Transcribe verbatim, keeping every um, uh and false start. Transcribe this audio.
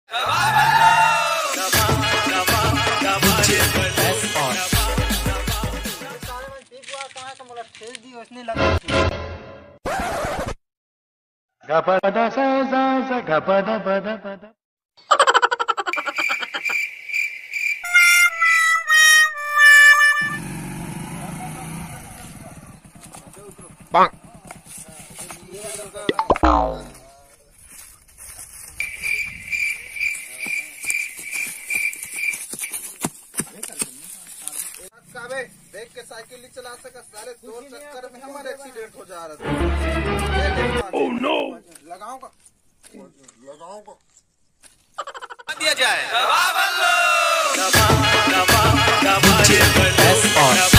Gapada sa sa sa gapada pada pada. Bang. काबे देख के साइकिल नहीं चला सका साले दो चक्कर में हमारे एक्सीडेंट हो जा रहा था। Oh no! लगाऊंगा लगाऊंगा दिया जाए।